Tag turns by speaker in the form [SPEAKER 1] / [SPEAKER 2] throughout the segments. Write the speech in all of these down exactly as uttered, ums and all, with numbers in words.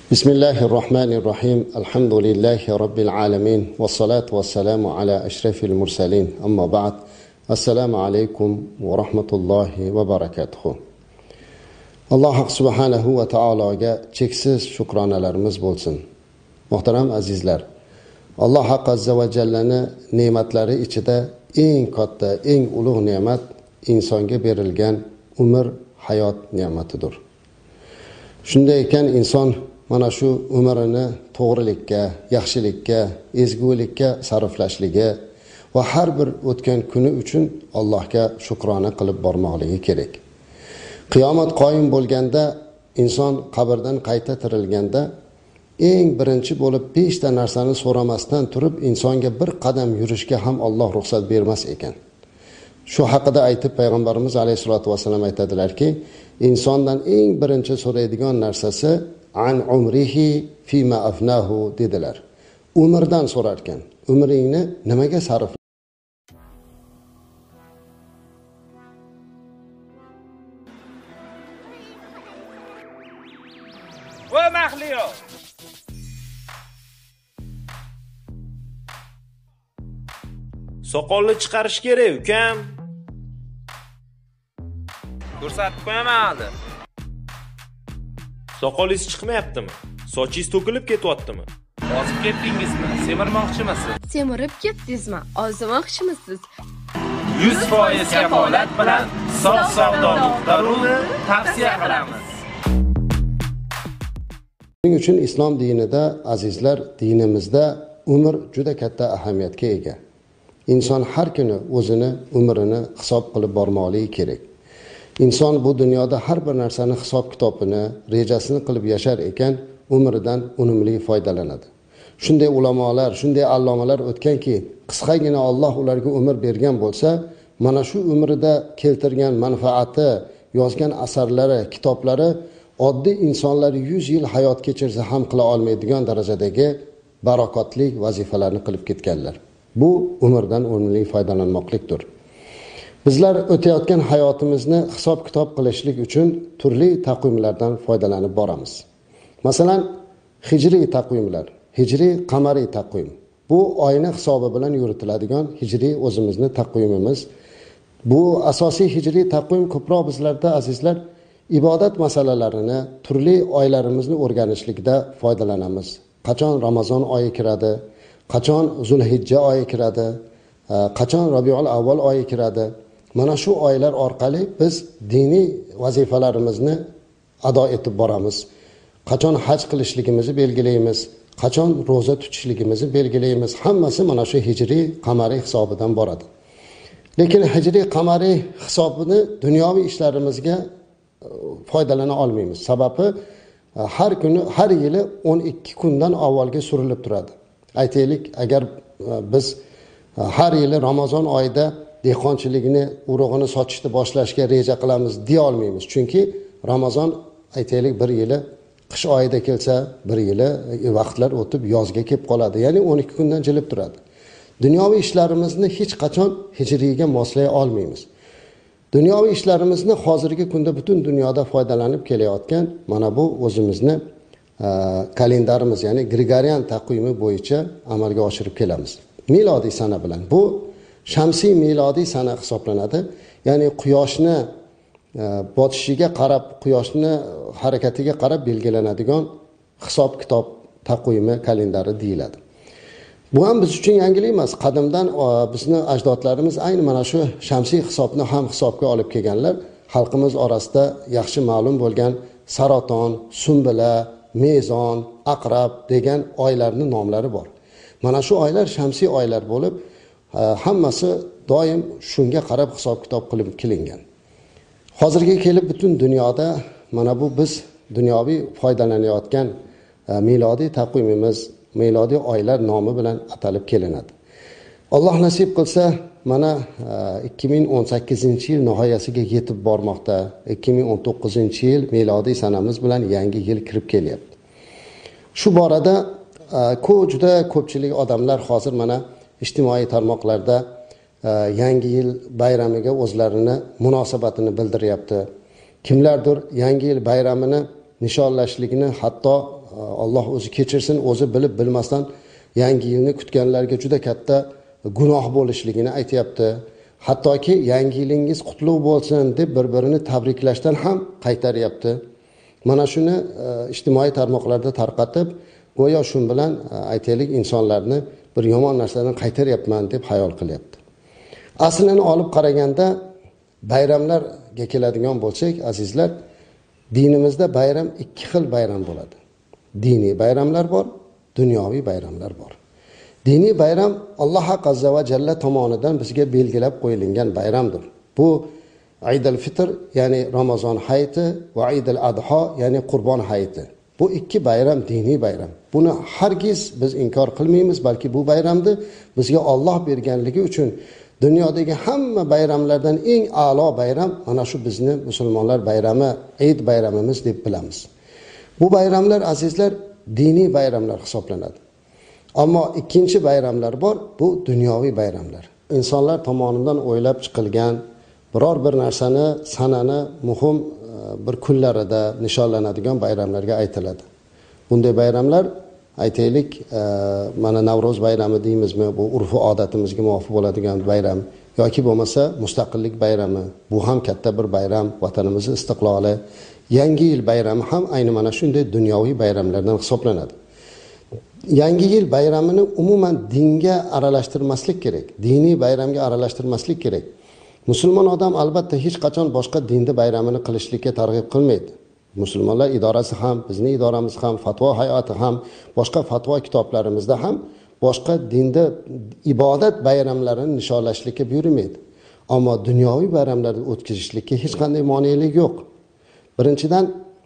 [SPEAKER 1] Bismillahirrahmanirrahim. Alhamdulillahi Rabbil alamin. Vassalatu vassalamu ala ashrafil mursalin. Amma ba'd. Assalamu alaykum va rahmatullohi va barakatuh. Alloh subhanahu va taologa cheksiz shukronalarimiz bo'lsin. Muhtaram azizlar, Alloh azza va jallani ne'matlari ichida eng katta, eng ulug' ne'mat insonga berilgan umr, hayot ne'matidir. Shunday ekan inson mana shu umrini to'g'rilikka, yaxshilikka, ezgulikka sarflashligi va har bir o'tgan kuni uchun Allohga shukrona qilib bormoqligi kerak. Qiyomat qoyim bo'lganda, inson qabrdan qayta tirilganda eng birinchi bo'lib besh ta narsani so'ramasdan turib insonga bir qadam yurishga ham Alloh ruxsat bermas ekan. Shu haqida aytib payg'ambarimiz alayhisolatu vasallam aytadilarki, insondan eng birinchi so'raydigan narsasi an umrihi fima afnahu dedilar. Umrdan so'rar ekan. Umringni nimaga sarf?
[SPEAKER 2] Va mahliyo. Soqolni chiqarish kerak, ukam. Ko'rsatib qo'yaman hali. Soqolingiz chiqmayaptimi? Sochingiz to'kilib ketyaptimi? Ozib ketdingizmi? Semirmoqchimisiz?
[SPEAKER 3] Semirib ketdingizmi? Ozmoqchimisiz?
[SPEAKER 2] yuz foiz kafolat bilan Sof savdo.ru'ni tavsiya qilamiz.
[SPEAKER 1] Shuning uchun islom dinida, azizlar, dinimizda umr juda katta ahamiyatga ega. Inson har kuni o'zini umrini hisob qilib bormoqligi kerak. Inson bu dunyoda har bir narsani hisob kitobini, rejasini qilib yashar ekan, umridan unumli foydalanadi. Shunday ulamolar, shunday allomalar o'tganki, qisqagina Alloh ularga umr bergan bo'lsa, mana shu umrida keltirgan manfaati, yozgan asarlari, kitoblari oddiy insonlar yuz yil hayot kechirsa ham qila olmaydigan darajadagi barakotli vazifalarni qilib ketganlar. Bu umrdan unumli foydalanmoqlikdir. Bizlar o'tayotgan hayotimizni hisob kitob qilishlik uchun turli taqvimlardan foydalanib boramiz. Masalan, hijriy taqvimlar, hijriy qamariy taqvim. Bu oyna hisobi bilan yuritiladigan hijriy o'zimizni taqvimimiz. Bu asosiy hijriy taqvim ko'proq bizlarda azizlar ibodat masalalarini, turli oylarimizni o'rganishlikda foydalanamiz. Qachon Ramazon oyi kiradi, qachon Zulhijja oyi kiradi, qachon Rabiul avval oyi kiradi. Mana shu oylar orqali biz diniy vazifalarimizni ado etib boramiz. Qachon haj qilishligimizni belgilaymiz, qachon roza tutishligimizni belgilaymiz. Hammasi mana shu hijriy qamariy hisobidan boradi. Lekin hijriy qamariy hisobini dunyoviy ishlarimizga foydalana olmaymiz. Sababi har kuni, har yili o'n ikki kundan avvalga surilib turadi. Aytaylik, agar biz har yili Ramazon oyida dehqonchilikni, urug'ini sotishni boshlashga reja qilamiz deya olmaymiz. Chunki Ramazon aytaylik bir yili qish oyida kelsa, bir yili vaqtlar o'tib yozga kelib qoladi. Ya'ni o'n ikki kundan jilib turadi. Dunyoviy ishlarimizni hech qachon hijriyga moslay olmaymiz. Dunyoviy ishlarimizni hozirgi kunda butun dunyoda foydalanib kelayotgan mana bu o'zimizni kalendarimiz, ya'ni Gregorian taqvimi bo'yicha amalga oshirib kelamiz. Milodiy sana bilan. Bu shamsiy milodiy sana hisoblanadi. Ya'ni quyoshni botishiga qarab, quyoshni harakatiga qarab belgilanadigan hisob kitob taqvimi kalendari deyiladi. Bu ham biz uchun yangilik emas. Qadimdan bizni ajdodlarimiz ayni mana shu shamsiy hisobni ham hisobga olib kelganlar. Xalqimiz orasida yaxshi ma'lum bo'lgan saraton, sumbula, mezon, aqrab degan oylarning nomlari bor. Mana shu oylar shamsiy oylar bo'lib, hammasi doim shunga qarab hisob kitob qilib kelingan. Hozirga kelib butun dunyoda mana bu biz dunyoviy foydalanayotgan milodiy taqvimimiz, milodiy oylar nomi bilan atalib kelinadi. Alloh nasib qilsa, mana ikki ming o'n sakkizinchi yil nihoyasiga yetib bormoqda. ikki ming o'n to'qqizinchi yil milodiy sanamiz bilan yangi yil kirib kelyapti. Shu borada ko'p juda ko'pchilik odamlar hozir mana ijtimoiy tarmoqlarda yangi yil bayramiga o'zlarini munosabatini bildiryapti. Kimlardir yangi yil bayramini nishonlashlikni hatto Alloh o'zi kechirsin, o'zi bilib bilmasdan yangi yilni kutganlarga juda katta gunoh bo'lishligini aytayapti. Hattoki yangi yilingiz qutlug' bo'lsin deb bir-birini tabriklashdan ham qaytaryapti. Mana shuni ijtimoiy tarmoqlarda tarqatib, go'yo shu bilan aytaylik insonlarni bir yomon narsadan qaytaryapman deb xayol qilyapti. Aslini olib qaraganda bayramlarga keladigan bo'lsak, azizlar, dinimizda bayram ikki xil bayram bo'ladi. Diniy bayramlar bor, dunyoviy bayramlar bor. Diniy bayram Alloh azza va jalla tomonidan bizga belgilab qo'yilgan bayramdir. Bu Eidul Fitr, ya'ni Ramazon hayiti va Eidul Adha, ya'ni Qurbon hayiti. Bu ikki bayram diniy bayram. Buni hargiz biz inkor qilmaymiz, balki bu bayramni bizga Alloh berganligi uchun dunyodagi hamma bayramlardan eng a'lo bayram mana shu bizni musulmonlar bayrami, Eid bayramimiz deb bilamiz. Bu bayramlar azizlar diniy bayramlar hisoblanadi. Ammo ikkinchi bayramlar bor, bu dunyoviy bayramlar. Insonlar tomonidan o'ylab chiqilgan biror bir narsani sanani muhim bir kunlarida nishonlanadigan bayramlarga aytiladi. Bunday bayramlar aytaylik, mana Navro'z bayrami deymizmi, bu urf va odatimizga muvofiq bo'ladigan bayram yoki bo'lmasa Mustaqillik bayrami, bu ham katta bir bayram, vatanimizning istiqloli. Yangi yil bayrami ham ayni mana shunday dunyoviy bayramlardan hisoblanadi. Yangi yil bayramini umuman dinga aralashtirmaslik kerak. Diniy bayramga aralashtirmaslik kerak. Musulmon odam albatta hech qachon boshqa dinni bayramini qilishlikka targ'ib qilmaydi. Musulmonlar idorasi ham, bizning idoramiz ham, fatvo hayoti ham, boshqa fatvo kitoblarimizda ham boshqa dinda ibodat bayramlarini nishonlashlikka buyurmaydi. Ammo dunyoviy bayramlarni o'tkazishlikka hech qanday monelik yo'q. Birinchidan,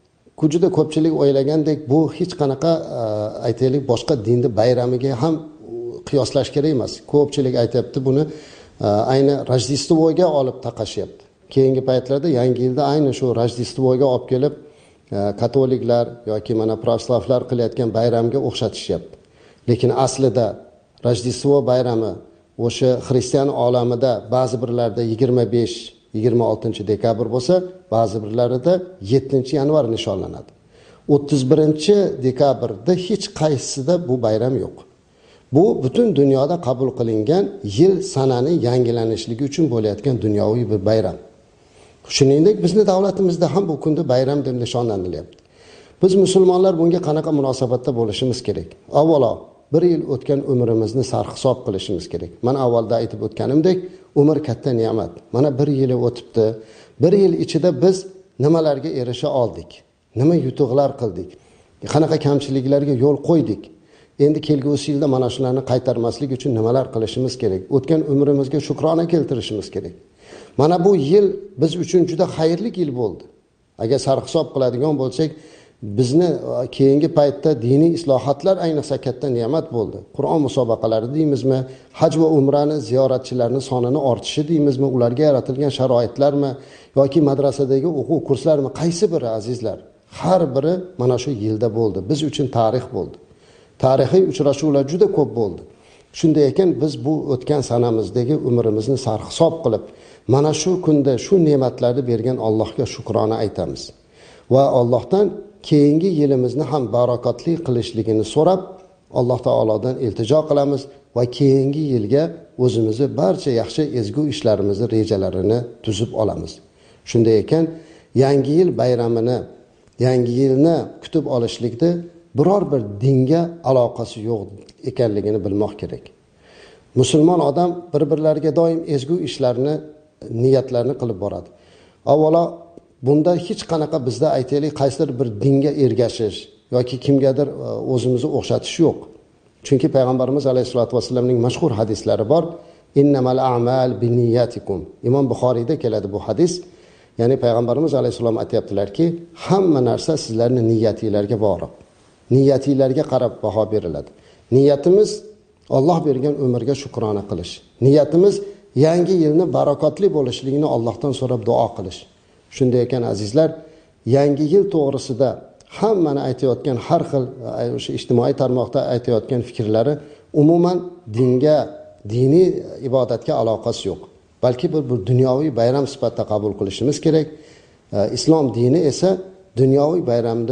[SPEAKER 1] juda ko'pchilik o'ylagandek bu hech qanaqa aytaylik boshqa dinni bayramiga ham qiyoslash kerak emas. Ko'pchilik aytayapti buni ayni Rojdestvoga olib taqashyapti. Keyingi paytlarda yangi yilda ayni shu Rojdestvoga olib kelib katoliklar yoki mana pravoslavlar qilayotgan bayramga o'xshatishyapti. Lekin aslida Rojdestvo bayrami o'sha xristian olamida ba'zi birlarda yigirma besh yigirma oltinchi dekabr bo'lsa, ba'zi birlarida yettinchi yanvar nishonlanadi. o'ttiz birinchi dekabrda hech qaysisida bu bayram yo'q. Bu butun dunyoda qabul qilingan yil sanani yangilanishligi uchun bo'layotgan dunyoviy bir bayram. Shuningdek, bizning davlatimizda ham bu kunda bayram deb nishonlanilyapti. Biz musulmonlar bunga qanaqa munosabatda bo'lishimiz kerak? Avvalo, bir yil o'tgan umrimizni sarhisob qilishimiz kerak. Mana avvalda aytib o'tganimdek, umr katta ne'mat. Mana bir yili o'tibdi. Bir yil ichida biz nimalarga erisha oldik? Nima yutuqlar qildik? Qanaqa kamchiliklarga yo'l qo'ydik? Endi kelgusi yilda mana shularni qaytarmaslik uchun nimalar qilishimiz kerak? O'tgan umrimizga shukrona keltirishimiz kerak. Mana bu yil biz uchun juda xayrli yil bo'ldi. Agar sarhisob qiladigan bo'lsak, bizni keyingi paytda diniy islohotlar ayniqsa katta ne'mat bo'ldi. Qur'on musobaqalari deymizmi, haj va umrani ziyoratchilarning sonini ortishi deymizmi, ularga yaratilgan sharoitlarmi yoki madrasadagi o'quv kurslarmi, qaysi biri azizlar? Har biri mana shu yilda bo'ldi. Biz uchun tarix bo'ldi. Tarixiy uchrashuvlar juda ko'p bo'ldi. Shunday ekan biz bu o'tgan sanamizdagi umrimizni sarhisob qilib, mana shu kunda shu ne'matlarni bergan Allohga shukrona aytamiz. Va Allohdan keyingi yilimizni ham barakotli qilishligini so'rab, Alloh taolodan iltijo qilamiz va keyingi yilga o'zimizni barcha yaxshi ezgu ishlarimizni rejalarini tuzib olamiz. Shunday ekan, yangi yil bayramini, yangi yilni kutib olishlikda biror bir dinga aloqasi yo'q ekanligini bilmoq kerak. Musulmon odam bir-birlariga doim ezgu ishlarni, niyatlarni qilib boradi. Avvalo, bunda hech qanaqa bizda aytaylik qaysidir bir dinga ergashish yoki kimgadir o'zimizni o'xshatish yo'q. Chunki payg'ambarimiz alayhisolatu vasallamning mashhur hadislari bor. Innamal a'mal binniyatikum. Imom Buxoriyda keladi bu hadis. Ya'ni payg'ambarimiz alayhisalom aytayaptilar-ki, hamma narsa sizlarning niyatingizlarga bog'liq. Niyatingizlarga qarab baho beriladi. Niyatimiz Alloh bergan umrga shukrona qilish. Niyatimiz yangi yilni barakotli bo'lishligini Allohdan so'rab duo qilish. Shunday ekan azizlar, yangi yil to'g'risida hammani aytayotgan har xil o'sha ijtimoiy tarmoqda aytayotgan fikrlari umuman dinga, diniy ibodatga aloqasi yo'q. Balki bir, bir dunyoviy bayram sifatida qabul qilishimiz kerak. Islom dini esa dunyoviy bayramni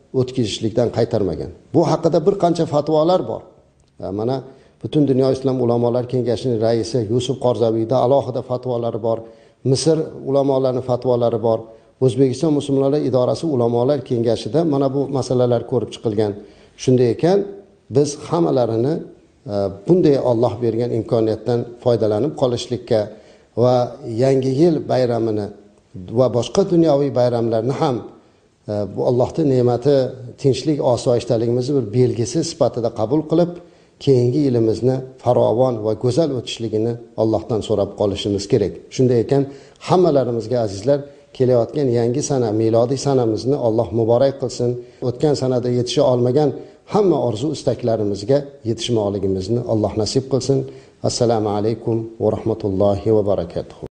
[SPEAKER 1] o'tkazishlikdan qaytarmagan. Bu haqida bir qancha fatvolar bor. Mana butun dunyo islom ulamolar kengashining raisi Yusuf Qorzaviyda alohida fatvolari bor. Misr ulamolarining fatvolari bor. O'zbekiston musulmonlar idorasi ulamolar kengashida mana bu masalalar ko'rib chiqilgan. Shunday ekan, biz hammalarini bunday Alloh bergan imkoniyatdan foydalanib qolishlikka va yangi yil bayramini va boshqa dunyoviy bayramlarni ham bu Allohning ne'mati, tinchlik, osoyishtaligimizni bir belgisi sifatida qabul qilib, keyingi yilimizni farovon va go'zal o'tishligini Allohdan so'rab qolishimiz kerak. Shunday ekan, hammalarimizga azizlar, kelayotgan yangi sana, milodiy sanamizni Alloh muborak qilsin. O'tgan sanada yetisha olmagan hamma orzu istaklarimizga yetishmoqligimizni Alloh nasib qilsin. Assalomu alaykum va rahmatullohi va barakatuh.